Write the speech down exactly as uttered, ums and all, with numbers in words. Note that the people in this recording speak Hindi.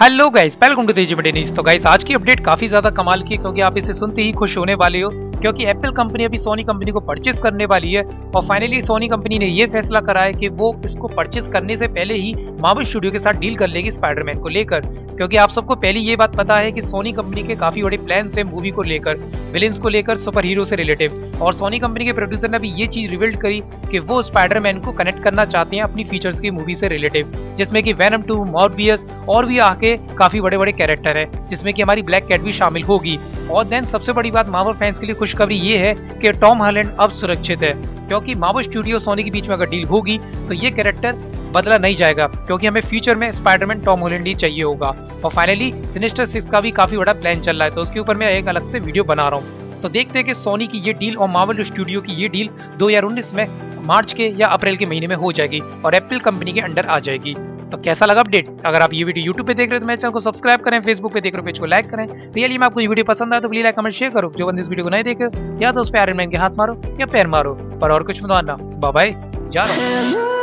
हेलो गाइस, वेलकम टू तेजी बड़े न्यूज़। तो गाइस आज की अपडेट काफी ज्यादा कमाल की है, क्योंकि आप इसे सुनते ही खुश होने वाले हो, क्योंकि एप्पल कंपनी अभी सोनी कंपनी को परचेस करने वाली है। और फाइनली सोनी कंपनी ने ये फैसला करा है कि वो इसको परचेस करने से पहले ही मार्वल स्टूडियो के साथ डील कर लेगी स्पाइडरमैन को लेकर। क्योंकि आप सबको पहले ये बात पता है कि सोनी कंपनी के काफी बड़े प्लान है मूवी को लेकर, विलेंस को लेकर, सुपर हीरो से रिलेटिव। और सोनी कंपनी के प्रोड्यूसर ने अभी ये चीज रिवील करी कि वो स्पाइडरमैन को कनेक्ट करना चाहते हैं अपनी फीचर्स की मूवी से रिलेटिव, जिसमें कि वेनम टू, मॉर्बियस और भी आके काफी बड़े बड़े कैरेक्टर है, जिसमें कि हमारी ब्लैक कैट भी शामिल होगी। और देन सबसे बड़ी बात मार्वल फैंस के लिए खुशखबरी ये है कि टॉम हॉलैंड अब सुरक्षित है, क्योंकि मार्वल स्टूडियो सोनी के बीच में अगर डील होगी तो ये कैरेक्टर बदला नहीं जाएगा, क्योंकि हमें फ्यूचर में स्पाइडरमैन टॉम हॉलैंड ही चाहिए होगा। और फाइनली सिनिस्टर सिक्स का भी काफी बड़ा प्लान चल रहा है, तो उसके ऊपर मैं एक अलग से वीडियो बना रहा हूँ। तो देखते हैं कि सोनी की ये डील और मार्वल स्टूडियो की ये डील दो हज़ार उन्नीस में मार्च के या अप्रैल के महीने में हो जाएगी और एप्पल कंपनी के अंडर आ जाएगी। तो कैसा लगा अपडेट? अगर आप ये वीडियो यूट्यूब पे देख रहे हो तो मेरे चैनल को सब्सक्राइब करें, फेसबुक पे देख रहे हो पेज को लाइक करें। रियली में आपको ये वीडियो पसंद आए तो प्लीज लाइक कमेंट शेयर करो। जो बंदे इस वीडियो को नहीं देखे या तो उस पे आयरन मैन के हाथ मारो या पैर मारो, पर और कुछ मत मानना। बाय बाय, जा रहा हूं।